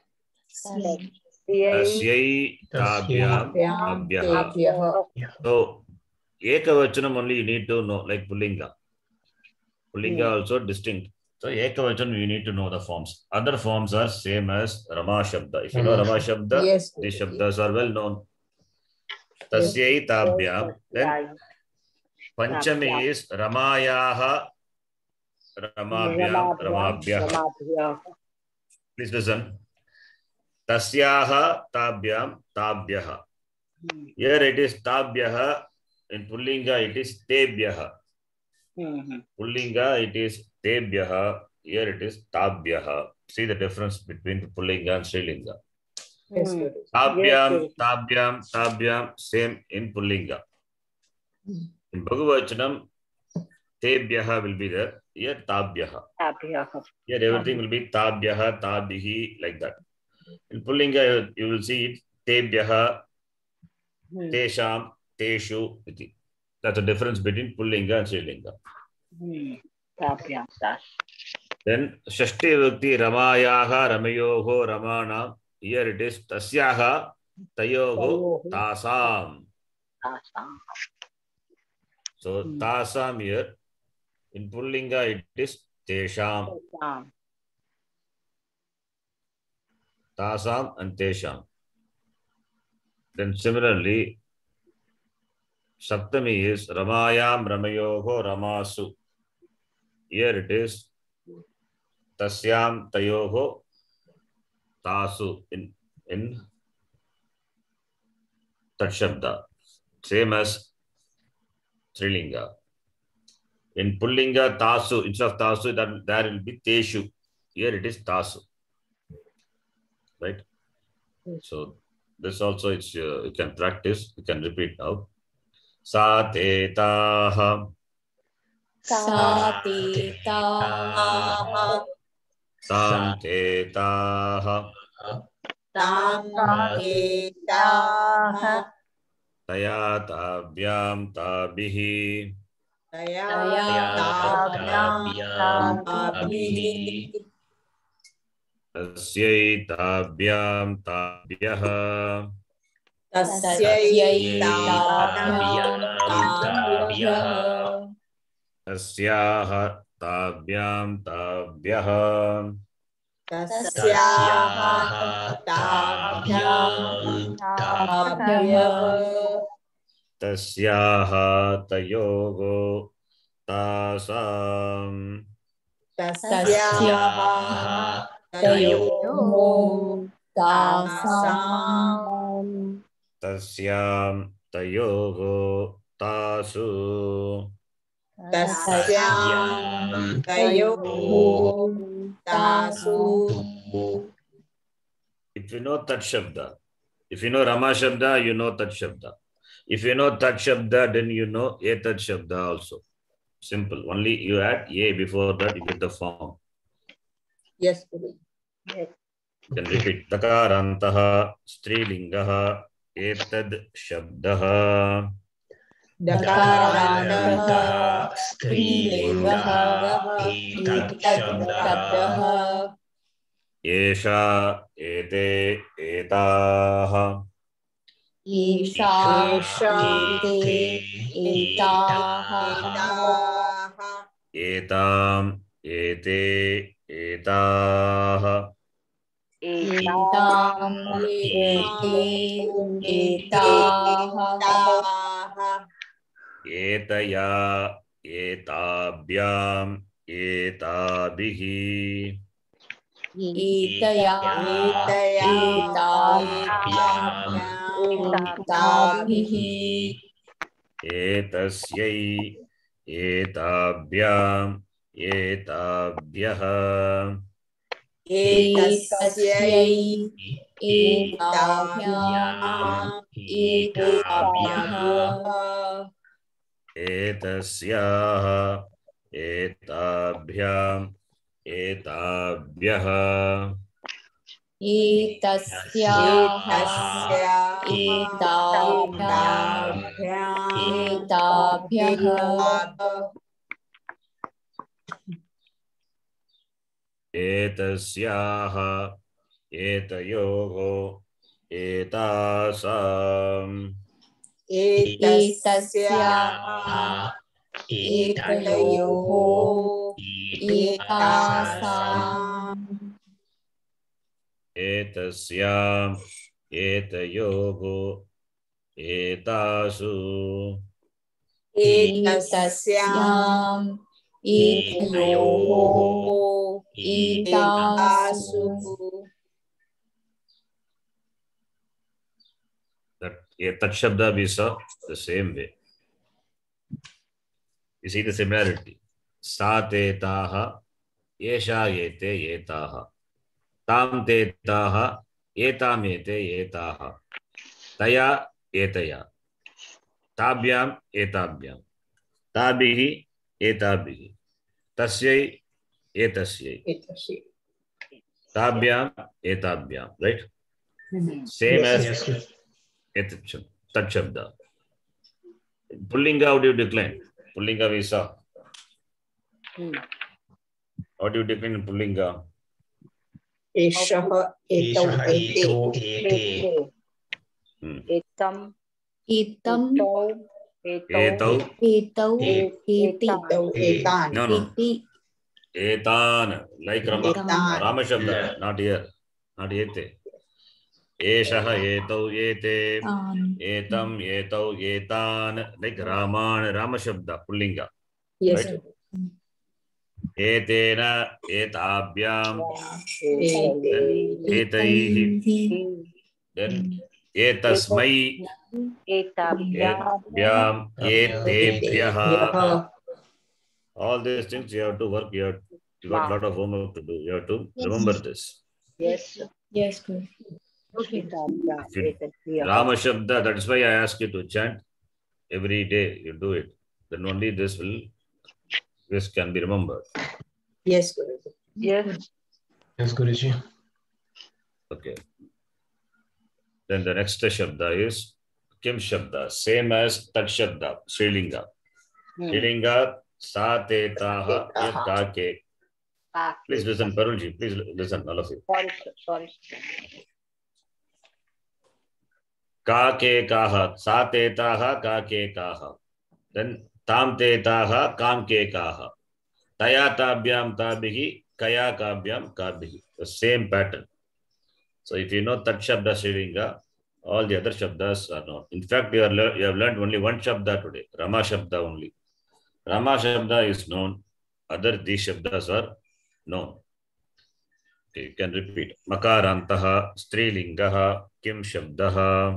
Tasyai, Tabhyam, Abhyaha. So, Ekavachanam only you need to know, like Pullinga. Pullinga also distinct. So, Ekavachanam you need to know the forms. Other forms are same as Rama Shabda. If you know Rama Shabda, Yes. these Shabdas are well known. Tasyai, Tabhyam. Then Panchami is Ramayaha, Ramabhyam, Ramabhyaha. Please listen. Tasyaha, Tabhyam, Tabhyaha. Here it is Tabhyaha. In Pullinga it is Tebhyaha. Pullinga it is Tebhyaha. Here it is Tabhyaha. See the difference between Pullinga and Strilinga. Yes, Tabhyam, Tabhyam, Tabhyam, same in Pullinga. In Bhagavachanam, Tebhyaha will be there. Here Tabhyaha. Here everything will be Tabhyaha, Tabhihi, like that. In Pullinga, you will see it Tebhyaha, Tesham, Teshu. That's the difference between Pullinga and Strilinga. Then Shashti Vibhakti Ramayaha, Ramayoho, Ramana. Here it is Tasyaha, Tayoho, Tasam. So Tasam here. In Pullinga it is Tesham. Tasam and Tesham. Then similarly, Saptami is Ramayam, Ramayoho, Ramasu. Here it is Tasyam, Tayoho, Tasu in Tatshabda. Same as Strilinga. In Pullinga, Tasu, instead of Tasu, there will be Teshu. Here it is Tasu. Right? So this also it's you can practice. You can repeat now. Satetaha. Satetaha. Tamtetaha. Tamtetaha. Taya tabhyam tabihi. Tabhyam tabihi. Tasyai tabhyam tabhyaha. Tasyai Tabhyam tabhyaha. Tasyaha tabhyam tabhyaha. Tasyaha tabhyam tabhyaha. Tasyaha tayogo tasam. तस्याः तयोः तासां तस्यां तयोः तासु तस्यां तयोः तासु. If you know Tat Shabda, if you know Rama Shabda, you know Tat Shabda. If you know Tat Shabda, then you know Etat Shabda also. Simple. Only you add A before that, you get the form. Yes, Guru. Yes. You can repeat. Dakarantaha Strilingaha Etad Shabdaha. दकारान्तः स्त्रीलिङ्गः एतत् शब्दः एषा एते एताः एषा एते एताः एताम् एते एताः एताम् एते एताः एतया एताभ्याम् एताभिः एतया एताभ्याम् एतस्यै एताभ्याम् एताभ्यः एतस्यै एताभ्याम् एताभ्यः एतस्याः एताभ्याम् एताभ्यः एतस्याः एताभ्याम् एताभ्यः एतस्याः एतयोः एतासाम् एतस्याः एतयोः एतासाम् एतस्याम् एतयोः एतासु एतस्याम् एतयोः एतासु. That Shabda we saw the same way. You see the similarity. Satetaha, Yesha yete yetaha. Tam tetaha, Yetam yete yetaha. Taya etaya. Tabhyam etabhyam. Tabihi etabihi. Tasyai etasyai. Tabhyam etabhyam. Right? Same as Tat Shabda. Pullinga, how do you decline? Pullinga we saw. How do you decline in Pullinga? एषः एतौ एते एतम् एतम् Etau. एतौ एते एतान् No, no. एते Etan. Like Rama Shabda. Not here. Not ete. Eshaha etau ete. Etam etau etan. Like Raman. Rama Shabda. Pullinga. yes Right? Etena etabhyam. Etaihi. Then etasmai. Etabhyam. Etebhyaha. All these things you have to work. You got a lot of homework to do. You have to remember this. Yes. yes good Rama Shabda. That is why I ask you to chant every day. You do it. Then only this can be remembered. yes Guru. Yes. Yes, Guruji. Okay. Then the next Shabda is Kim Shabda. Same as Tat Shabda. Srilinga. Srilinga. Satetaha kake. Please listen, Parulji. Please listen, all of you. Sorry. Kake kaha. Satetaha kake kaha. Then tam tetaha kam ke kaha. Taya tabhyam tabihi kaya kabhyam kabihi. The same pattern. So if you know Tat Shabda Srilinga, all the other Shabdas are known. In fact, you have learned only one Shabda today. Rama Shabda only. Rama Shabda is known. Other these Shabdas are No. Okay, you can repeat. Makarantah strilingah kim shabdah?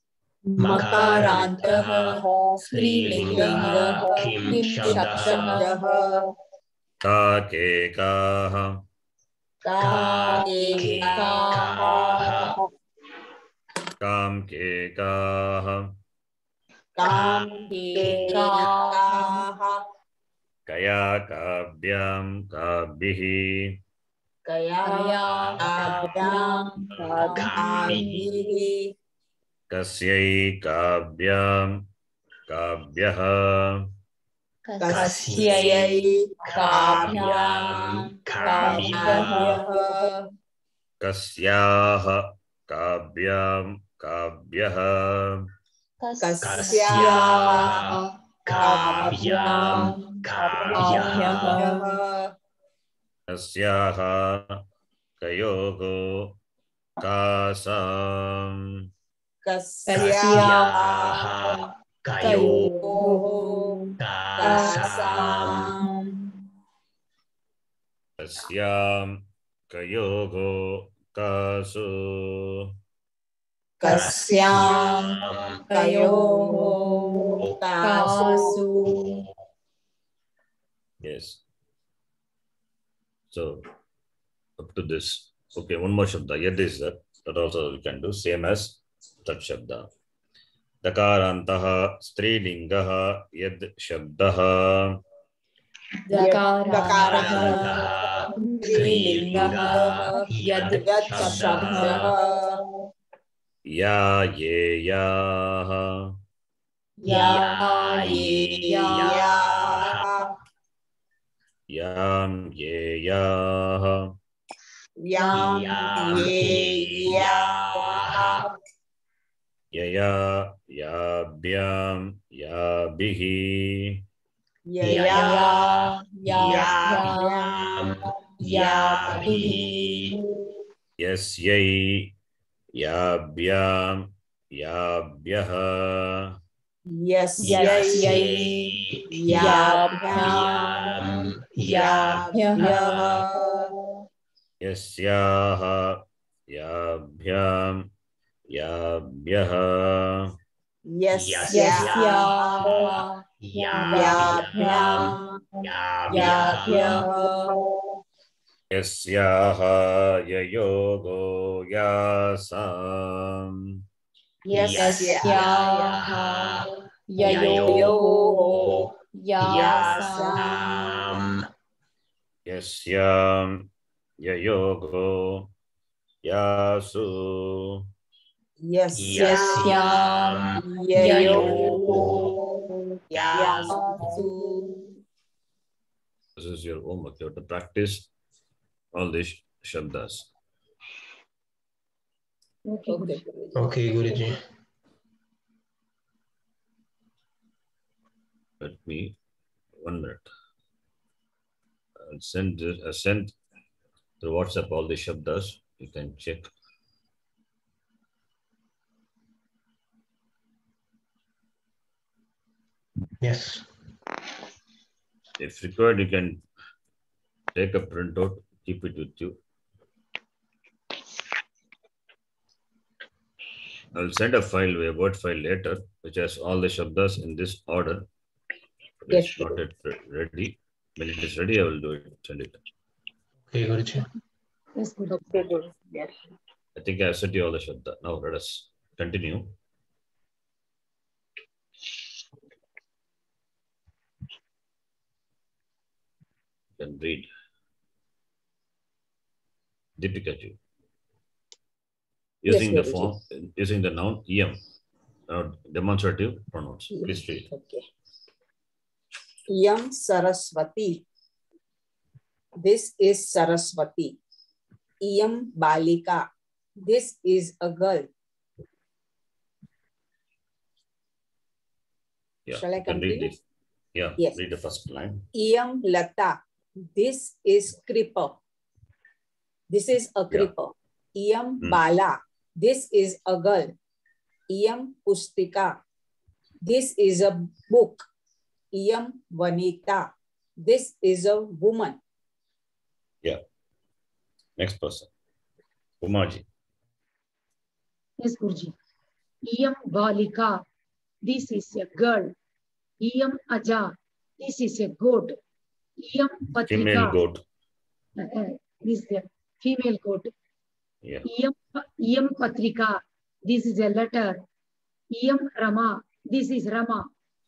Makarantah स्त्रीलिङ्गः स्त्रीलिङ्गः किं किं शब्दः शब्दः Kakekah काकेकाः kamkekah काः kaya kabyam kabbihi कयाभ्यां काभिः kasyai kabyam kabyah कस्यै काभ्यां काभ्यः kasyah kabyam kabyah कस्याः काभ्यां काभ्यः kasyah kayogo kasam कस्याः कयोः कासाम् kasyam kayogo kasu कस्यां तयोः कासु Yes. So up to this. Okay, one more shabda. Yad is that. That also we can do. Same as that shabda. Dakarantah strilingah yad shabdah. दकारः स्त्रीलिङ्गः यद् शब्दः Ya ye yah. याः Yam ye yah. याः Yaya yabyam yabihi. याभिः Yasyai yabyam yabyah. यस्यै याभ्यां याभ्यः Yasyah yabyam yabyah. यस्याः याभ्यां याभ्यः Yasyah yayogo yasam. यस्याः ययोः यासाम् Yasyam yayogo yasu. यस्यां ययोः यासु This is your homework. You have to practice all these shabdas. Okay, Guruji. Let me 1 minute. I'll send through WhatsApp all the shabdas. You can check. Yes. If required, you can take a printout, keep it with you. I'll send a file, a word file later, which has all the shabdas in this order. It's not yet ready. When it is ready, I will do it. Send it. Okay, Guruji. Okay, Guru. Yes. I think I have sent you all the shabda. Now let us continue. You can read. Deepika ji. Using the form, using the noun yam, demonstrative pronouns. Please read. Okay. Yam Saraswati. This is Saraswati. Iyam Balika. This is a girl. Yeah, Shall I you can read continue? this. Yeah, Yes. read the first line. Iyam Lata. This is creeper. This is a creeper. Iyam Bala. This is a girl. Iyam Pustika. This is a book. Iyam Vanita. This is a woman. Yeah. Next person. Umaji. Yes, Guruji. Iyam Balika. This is a girl. Iyam Aja. This is a goat. Iyam Patrika. Female goat. This is a female goat. Yeah. Iyam Patrika. This is a letter. Iyam Rama. This is Rama.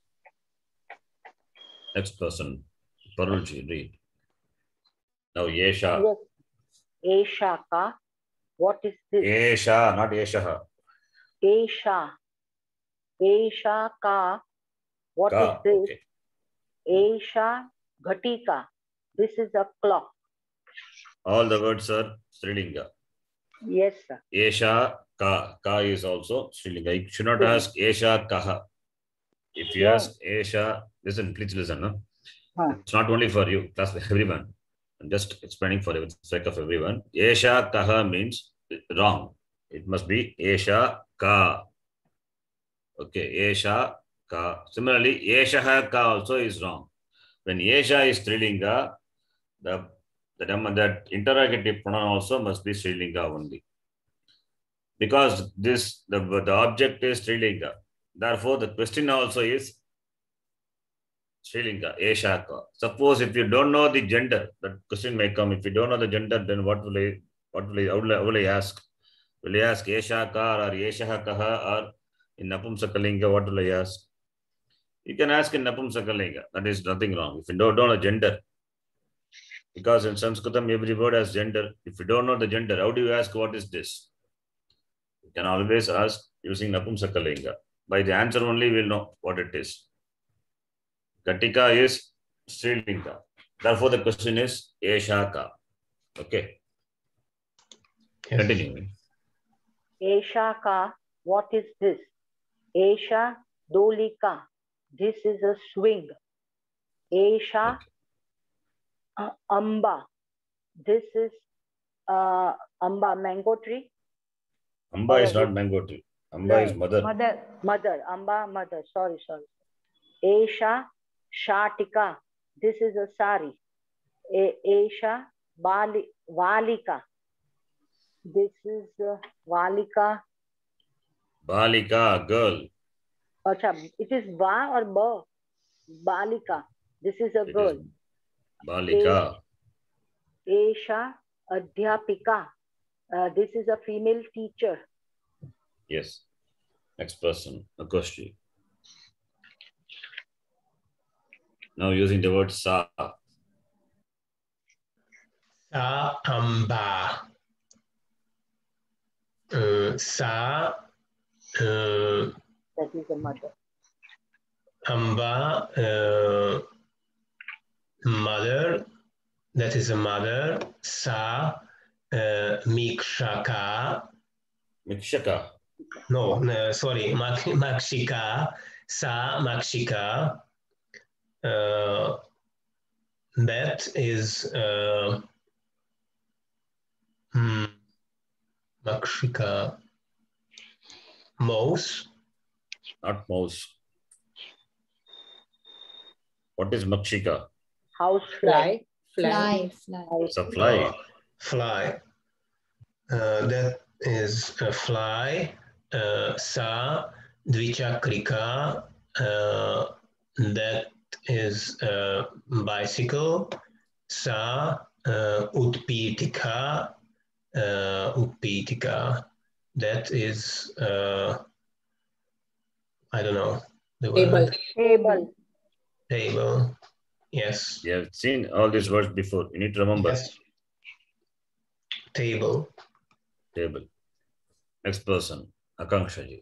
Next person. Parulji, read. Now Yesha. Yes. Eshaka. What is this? Yesha, not Yeshaha. Esha. Eshaka. What is Ka. this? Okay. Esha Ghatika. This is a clock. All the words are Srilinga. Yes, sir. Esha Ka. Ka is also Srilinga. You should not ask Esha Kaha. If you ask Esha, listen, please listen. No? It's not only for you, class for everyone. I'm just explaining for the sake of everyone. Esha Kaha means wrong. It must be Esha Ka. Okay, Esha Ka. Similarly, Eshaha Ka also is wrong. When Esha is Srilinga, that interrogative pronoun also must be Srilinga only. Because the object is Srilinga. Therefore, the question also is Srilinga, Eshaka. Suppose if you don't know the gender, that question may come. If you don't know the gender, then what will I ask? Will I ask Eshaka or Eshahakaha, or in Napumsakalinga, what will I ask? You can ask in Napumsakalinga. That is nothing wrong. If you don't know the gender. Because in Sanskritam, every word has gender. If you don't know the gender, how do you ask what is this? You can always ask using Napumsakalinga. By the answer only, we'll know what it is. Ghatika is Srilinga. Therefore, the question is Eshaka. Okay. Yes. Continuing. Eshaka. What is this? Esha Dolika. This is a swing. Esha Amba. This is Amba, mango tree. Amba is not mango tree. Amba is mother. Mother. Amba, mother. Sorry. Esha Shatika. This is a sari. Esha Valika. This is Valika. Balika, girl. Acha, it is Va or Ba? Balika. This is a girl. Balika. Esha Adhyapika. This is a female teacher. Yes. Next person, Akoshi. Now using the word Sa. Sa Amba. Sa That is a mother. Amba, mother. That is a mother. Sa Mikshaka. Mikshaka. No, sorry, Makshika. Sa Makshika. That is Makshika. Mouse. Not mouse. What is Makshika? House Fly. It's a fly. Fly. That is a fly. Sa Dvichakrika. That is a bicycle. Sa Utpitika. Utpitika. That is I don't know the word. Table. Yes. You have seen all these words before. You need to remember. Yes. Table. Table. Next person, Akankshaji.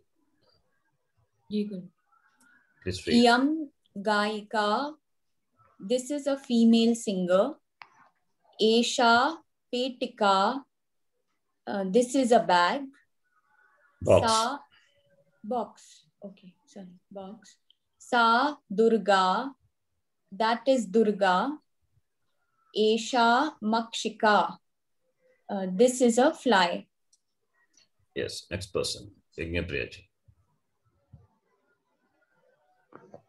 Please read. Iyam Gaika. This is a female singer. Esha Petika. This is a bag. Box. Sa box. Okay, sorry, box. Sa Durga. That is Durga. Esha Makshika. This is a fly. Yes, next person, Yajnapriyaji.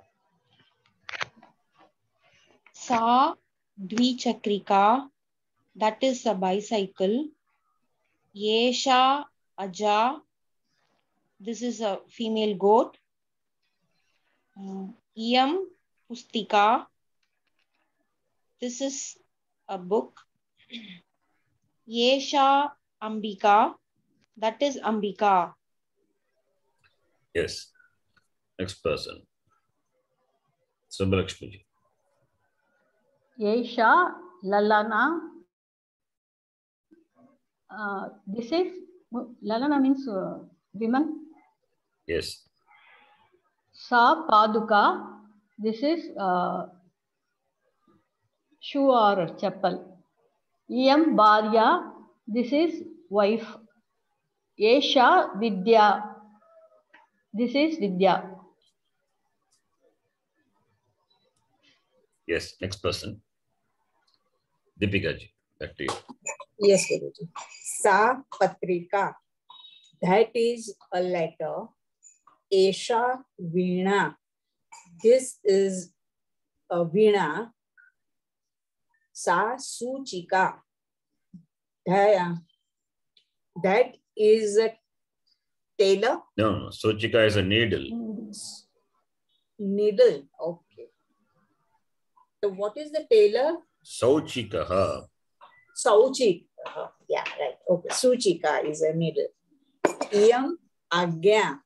Sa Dvichakrika. that is a bicycle. Yesha Aja, this is a female goat. Iyam Pustika, this is a book. Yesha Ambika, that is Ambika. Yes. Next person. Subbalakshmi. Yesha Lalana. This is Lalana means women. Yes. Sa Paduka. This is shoe or chappal. Iyam Bharya. This is wife. Yesha Vidya. This is Vidya. Yes. Next person. Deepika ji. Back to you. Yes, Guruji. Sa Patrika. That is a letter. Esha Veena. This is a Veena. Sa Suchika. That is a tailor. No. Suchika is a needle. Needle. Okay. So what is the tailor? Sauchika. Sauchika. Yeah, right. Okay. Suchika is a needle. Iyam Agya.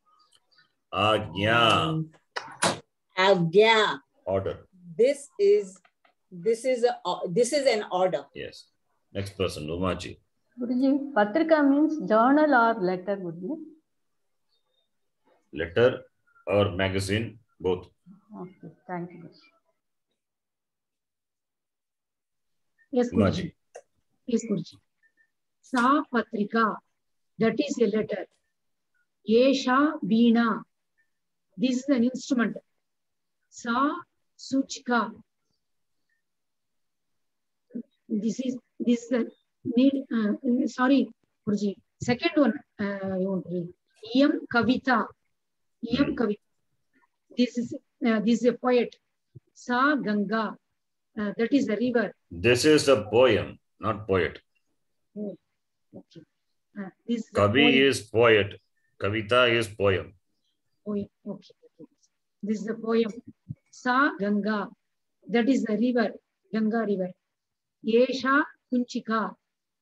Agya. Agya. Order. This is an order. Yes. Next person. Umaji. Guruji, Patrika means journal or letter, Guruji. Letter or magazine, both. Okay, thank you, Guruji. Yes, Guruji. Yes, Guruji. Sa Patrika, that is a letter. Yesha Veena, this is an instrument. Sa Suchika, this is the need. Sorry, Guruji. Second one, you want to read. Iyam Kavita. Iyam Kavita. This is a poet. Sa Ganga, that is a river. This is a poem, not poet. Oh, okay. This Kavi is poet. Kavita is poem. Poem. Okay. This is the poem. Sa Ganga, that is the river, Ganga river. Yesha Kunchika.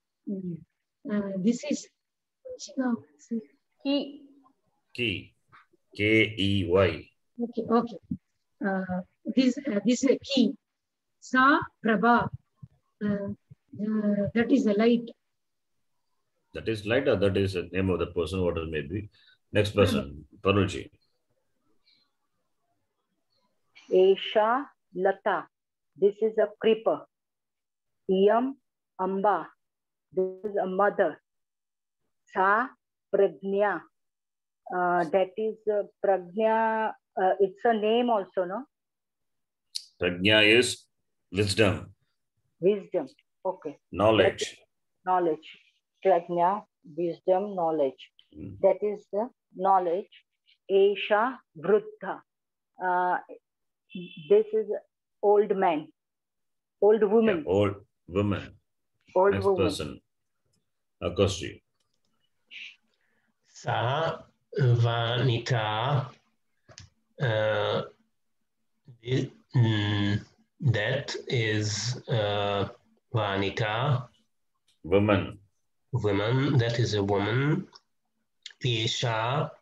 This is Kunchika. Key. Key. K-E-Y. Okay. This is a key. Sa Prabha. That is a light. That is light or that is the name of the person, what it may be. Next person, Parulji. Esha Lata. This is a creeper. Iyam Amba. This is a mother. Sa Pragnya. That is Pragnya. It's a name also, no? Prajna is wisdom. Wisdom. Okay. Knowledge. Knowledge. Prajna, wisdom, knowledge. That is the knowledge. Esha Vruddha. This is old man. Old woman. Yeah, old woman. Old Next woman. person. Akoshi. Sa Vanita. That is Vanita. Woman. Woman. That is a woman. Esha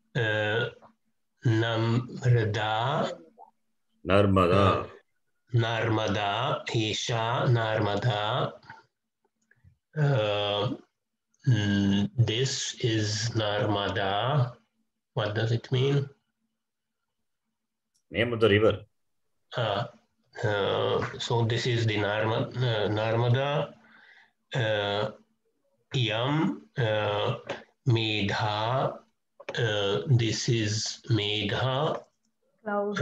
Namrada. Narmada. Narmada. Esha Narmada. This is Narmada. What does it mean? Name of the river. So this is the Narmada. Yam Medha. This is Medha. Cloud.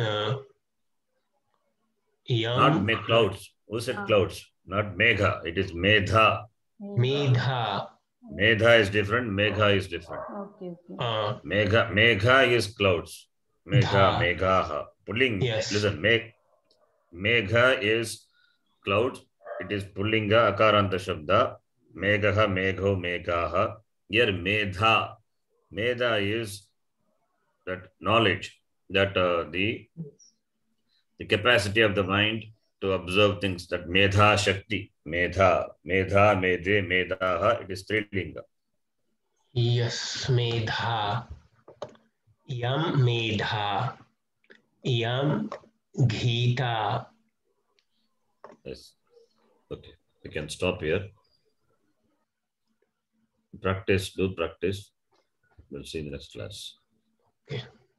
Yam Not clouds. Who said clouds? Not Megha. It is Medha. Medha. Medha is different. Megha is different. Okay. Megha is clouds. Megha, Dha. Meghaha. Pulling. Yes. Listen, Megha is clouds. it is Pullinga Akaranta Shabda. Megha, Megho, Megaha. Here Medha. Medha is that knowledge, that the capacity of the mind to observe things, that Medha Shakti. Medha, Medha, Medhe, Medaha. It is Strilinga. Yes, Medha. Yam Medha. Yam Ghita. Yes. Okay. We can stop here. Practice, do practice. We'll see in the next class. Okay.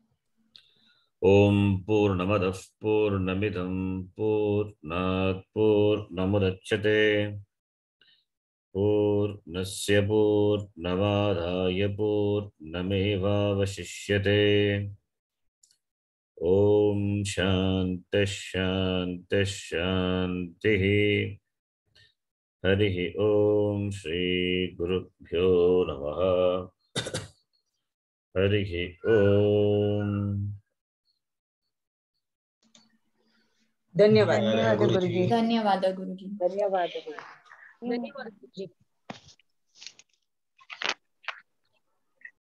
Om Purnamadah Purnamidam Purnat Purnamudachyate Purnasya Purnamadaya Purnameva Vashishyate. Om Shanti Shanti Shanti. Harihi Om Shri Gurubhyo Namaha. Harihi Om. धन्यवाद धन्यवाद गुरुजी धन्यवाद गुरुजी धन्यवाद धन्यवाद गुरुजी